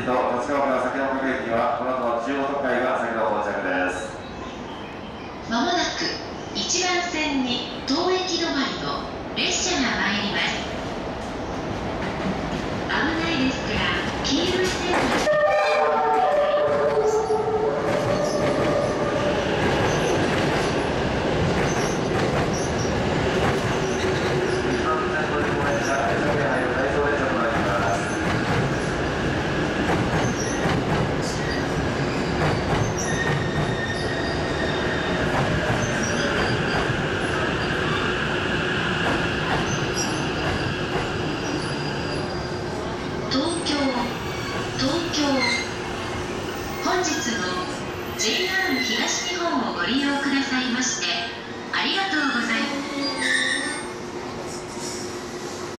駅と立川から先の各駅はこの後中央特快が先の到着です。 まもなく1番線に当駅止まりの列車が参ります。危ないですから黄色い線に本日も JR 東日本をご利用くださいましてありがとうございます。